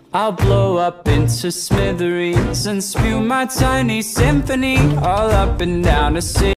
I'll blow up into smithereens and spew my tiny symphony all up and down a city.